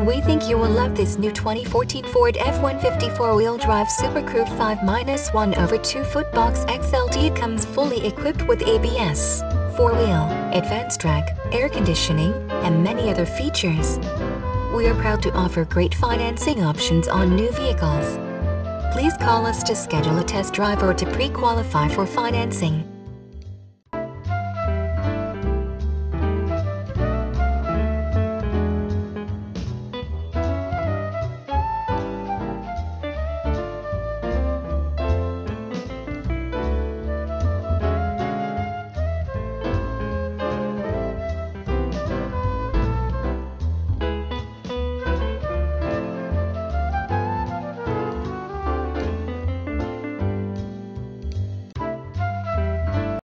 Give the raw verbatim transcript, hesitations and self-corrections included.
We think you will love this new twenty fourteen Ford F one fifty four-wheel drive SuperCrew five minus one over two foot Box X L T. It comes fully equipped with A B S, four-wheel, Advancetrac, air conditioning, and many other features. We are proud to offer great financing options on new vehicles. Please call us to schedule a test drive or to pre-qualify for financing.